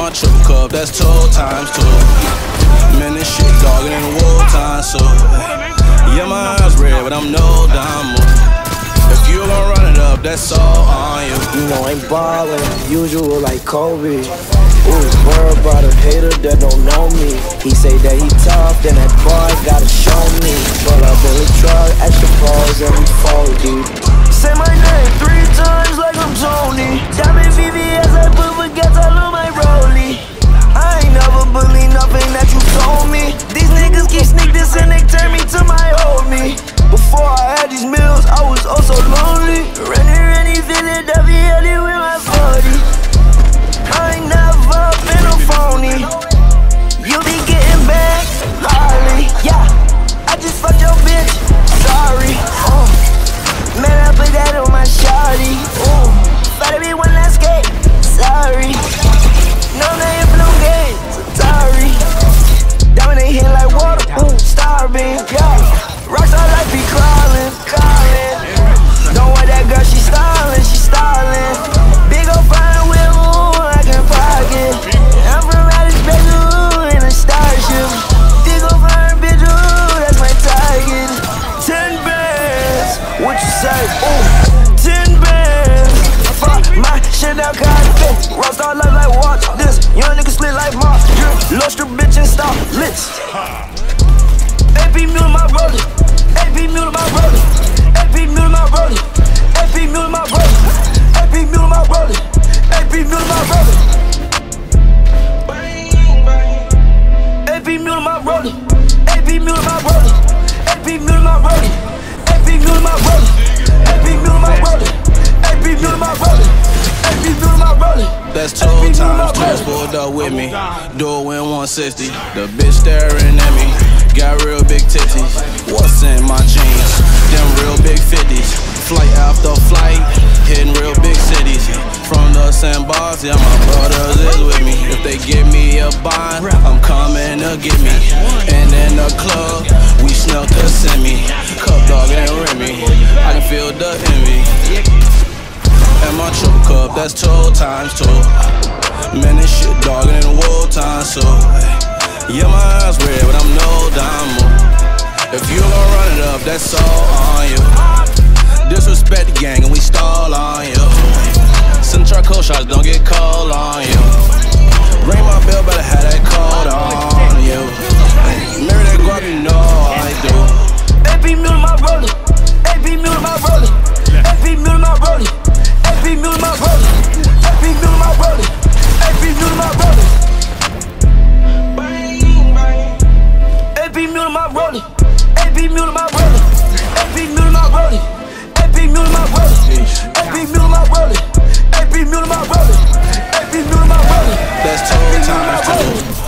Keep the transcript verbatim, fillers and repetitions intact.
my triple cup, that's two times two. Man, this shit dogging in the wartime, so yeah, my eyes red, but I'm no dime. If you gon' run it up, that's all on you. You know I ain't ballin', usual like Kobe. Ooh, world about a hater that don't know me. He say that he tough, then that boy gotta show me. Pull up in the truck, extra balls, and we fold deep. Say my name three times like I'm Tony. Diamond V V S, I put forgets all on my rollie. I ain't never believe nothing that you told me. These niggas keep sneak this and they turn me to my old me. Before I had these meals, I was oh so lonely. Renny, Renny, Philadelphia, with my forty. I ain't never been a phony. You be getting back, Harley. Yeah, I just fucked your bitch. Sorry. Uh, man, I put that on my shawty. Ooh, better be one last skate. Sorry. No name for no game. Sorry. Diamond ain't hit like water. Ooh, starving. Yeah. Rockstar life be crawling, crawling. Don't want that girl, she stylin', she stylin'. Big ol' fine wheel, ooh, I can pocket. I'm from outer space, ooh, in a starship. Big ol' fine bitch, ooh, that's my target. Ten bands, what you say? Ooh, ten bands. Fuck my shit out, cotton. Rockstar life like watch this. Young nigga split like Moss. You lost your bitch and stop licks. A P mule my rollie, A P mule my rollie, A P mule my rollie, A P mule my rollie, A P mule my rollie, A P mule my rollie. A P mule my rollie, A P mule my rollie, A P mule my rollie, A P mule my rollie, A P mule my rollie, A P mule my rollie, A P mule my rollie. That's two times two, pulled up with me. Do it in one sixty. The bitch staring at me. Got real big titties. What's in my jeans? Them real big fifties. Flight after flight, hitting real big cities. From the sandbars, yeah, my brothers is with me. If they give me a bind, I'm coming to get me. And in the club, we snuck a semi. Cup dog and Remy, I can feel the envy. And my triple cup, that's two times two. Man, this shit dogging in the wartime, so yeah, my eyes red, but I'm no dime. If you gon' run it up, that's all on you. Disrespect the gang and we stall on you. Send charcoal shots, don't get cold on you. Ring my bell, better have that cold on you. Marry that guap, you know I do. A P mule my rollie, A P mule my rollie, A P mule my rollie, A P mule my rollie, A P mule my rollie, A P mule my rollie. A P mule my rollie, A P mule my rollie, A P mule my rollie, A P mule my rollie, A P mule my rollie, A P mule my rollie, A P mule my rollie. That's two times two.